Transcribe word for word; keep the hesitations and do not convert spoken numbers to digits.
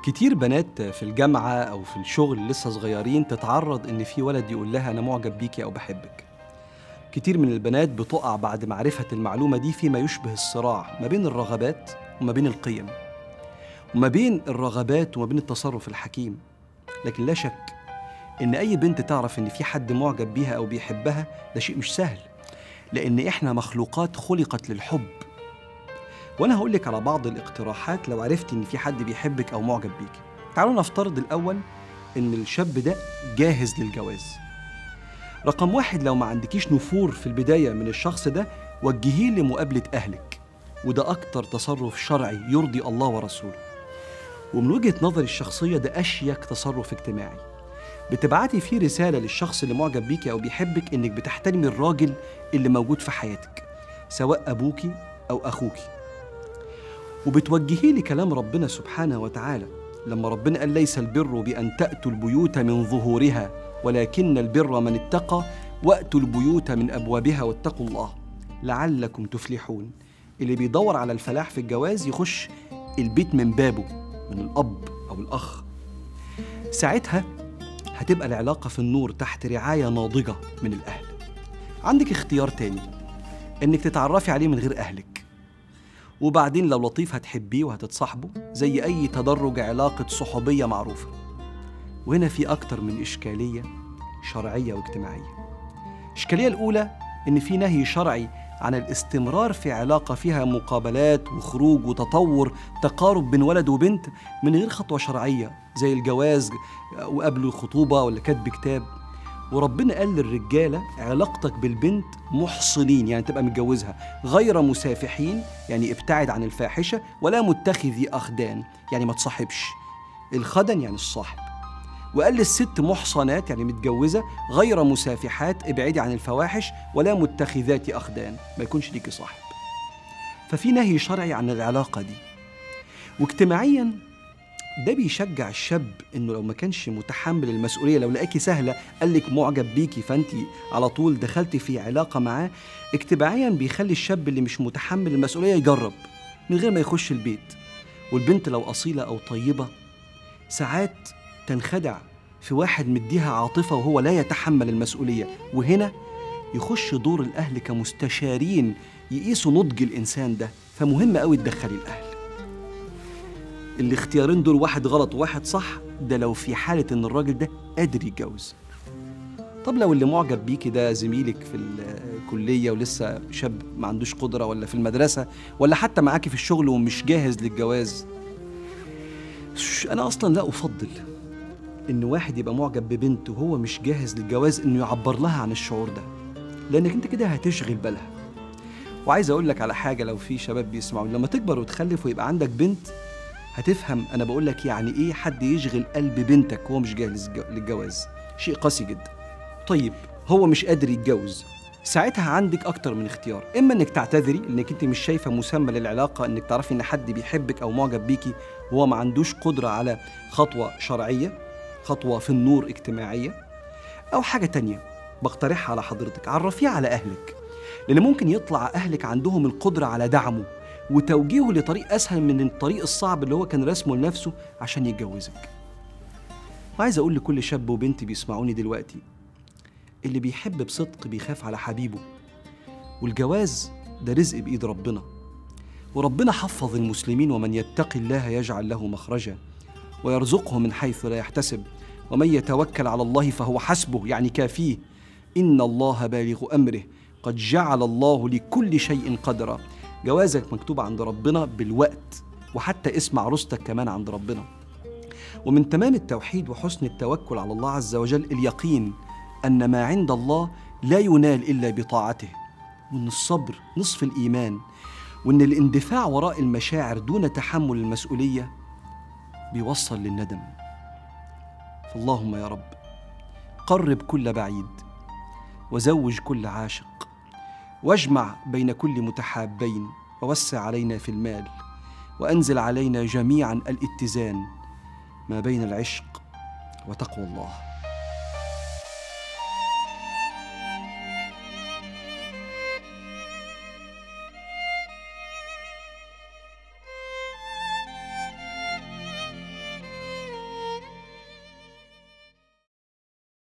كتير بنات في الجامعة أو في الشغل لسه صغيرين تتعرض إن في ولد يقول لها أنا معجب بيكي أو بحبك. كتير من البنات بتقع بعد معرفة المعلومة دي فيما يشبه الصراع ما بين الرغبات وما بين القيم، وما بين الرغبات وما بين التصرف الحكيم. لكن لا شك إن أي بنت تعرف إن في حد معجب بيها أو بيحبها ده شيء مش سهل، لأن إحنا مخلوقات خلقت للحب. وأنا هقولك على بعض الاقتراحات لو عرفتي إن في حد بيحبك أو معجب بيكي. تعالوا نفترض الأول إن الشاب ده جاهز للجواز. رقم واحد، لو ما عندكيش نفور في البداية من الشخص ده، وجهيه لمقابلة أهلك، وده أكتر تصرف شرعي يرضي الله ورسوله. ومن وجهة نظري الشخصية ده أشيك تصرف اجتماعي. بتبعتي فيه رسالة للشخص اللي معجب بيكي أو بيحبك إنك بتحترمي الراجل اللي موجود في حياتك، سواء أبوكي أو أخوكي. وبتوجهي لي كلام ربنا سبحانه وتعالى لما ربنا قال ليس البر بأن تأتوا البيوت من ظهورها ولكن البر من اتقى وأتوا البيوت من أبوابها واتقوا الله لعلكم تفلحون. اللي بيدور على الفلاح في الجواز يخش البيت من بابه، من الأب أو الأخ. ساعتها هتبقى العلاقة في النور تحت رعاية ناضجة من الأهل. عندك اختيار تاني، إنك تتعرفي عليه من غير أهلك، وبعدين لو لطيف هتحبيه وهتتصاحبه زي أي تدرج علاقة صحوبية معروفة. وهنا في أكتر من إشكالية شرعية واجتماعية. الإشكالية الأولى إن في نهي شرعي عن الاستمرار في علاقة فيها مقابلات وخروج وتطور تقارب بين ولد وبنت من غير خطوة شرعية زي الجواز وقبل الخطوبة ولا كتب كتاب. وربنا قال للرجالة علاقتك بالبنت محصنين، يعني تبقى متجوزها، غير مسافحين يعني ابتعد عن الفاحشة، ولا متخذي أخدان يعني ما تصاحبش. الخدن يعني الصاحب. وقال للست محصنات يعني متجوزة، غير مسافحات ابعدي عن الفواحش، ولا متخذات أخدان ما يكونش ليكي صاحب. ففي نهي شرعي عن العلاقة دي. واجتماعياً ده بيشجع الشاب إنه لو ما كانش متحمل المسؤولية، لو لقاكي سهلة قال لك معجب بيكي فأنت على طول دخلتي في علاقة معاه، اجتماعياً بيخلي الشاب اللي مش متحمل المسؤولية يجرب من غير ما يخش البيت. والبنت لو أصيلة أو طيبة ساعات تنخدع في واحد مديها عاطفة وهو لا يتحمل المسؤولية. وهنا يخش دور الأهل كمستشارين يقيسوا نضج الإنسان ده. فمهم قوي تدخلي الأهل. الاختيارين دول واحد غلط وواحد صح، ده لو في حالة إن الراجل ده قادر يتجوز. طب لو اللي معجب بيكي ده زميلك في الكلية ولسه شاب ما عندوش قدرة، ولا في المدرسة، ولا حتى معاكي في الشغل ومش جاهز للجواز، أنا أصلاً لا أفضل إن واحد يبقى معجب ببنت وهو مش جاهز للجواز إنه يعبر لها عن الشعور ده، لأنك أنت كده هتشغل بالها. وعايز أقول لك على حاجة، لو في شباب بيسمعوا، لما تكبر وتخلف ويبقى عندك بنت هتفهم أنا بقول لك يعني إيه حد يشغل قلب بنتك وهو مش جاهز للجواز. شيء قاسي جدا. طيب هو مش قادر يتجوز، ساعتها عندك أكتر من اختيار. إما إنك تعتذري إنك أنت مش شايفة مسمى للعلاقة، إنك تعرفي إن حد بيحبك أو معجب بيكي وهو ما عندوش قدرة على خطوة شرعية، خطوة في النور اجتماعية. أو حاجة تانية بقترحها على حضرتك، عرفيه على أهلك، لأن ممكن يطلع أهلك عندهم القدرة على دعمه وتوجيهه لطريق أسهل من الطريق الصعب اللي هو كان رسمه لنفسه عشان يتجوزك. وعايز أقول لكل شاب وبنت بيسمعوني دلوقتي، اللي بيحب بصدق بيخاف على حبيبه، والجواز ده رزق بإيد ربنا. وربنا حفظ المسلمين: ومن يتق الله يجعل له مخرجا ويرزقه من حيث لا يحتسب ومن يتوكل على الله فهو حسبه، يعني كافيه. إن الله بالغ أمره قد جعل الله لكل شيء قدرا. جوازك مكتوب عند ربنا بالوقت، وحتى اسم عروستك كمان عند ربنا. ومن تمام التوحيد وحسن التوكل على الله عز وجل اليقين أن ما عند الله لا ينال إلا بطاعته، وأن الصبر نصف الإيمان، وأن الاندفاع وراء المشاعر دون تحمل المسؤولية بيوصل للندم. فاللهم يا رب قرب كل بعيد، وزوج كل عاشق، واجمع بين كل متحابين، ووسع علينا في المال، وأنزل علينا جميعا الاتزان ما بين العشق وتقوى الله.